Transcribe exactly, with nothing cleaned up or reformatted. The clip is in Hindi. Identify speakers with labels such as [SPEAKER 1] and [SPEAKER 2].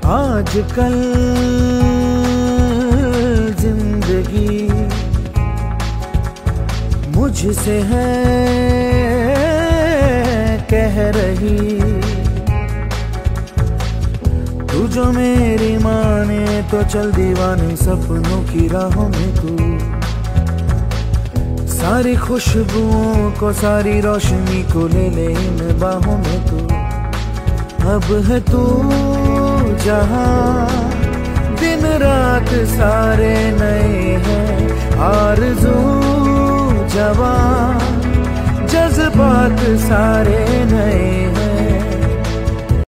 [SPEAKER 1] आजकल जिंदगी मुझसे है कह रही, तू जो मेरी माने तो चल दीवाने सपनों की राहों में तू। सारी खुशबुओं को सारी रोशनी को ले ले इन बाहों में तू। अब है तू जहां दिन रात सारे नए हैं, आरज़ू जवां जज्बात सारे नए हैं।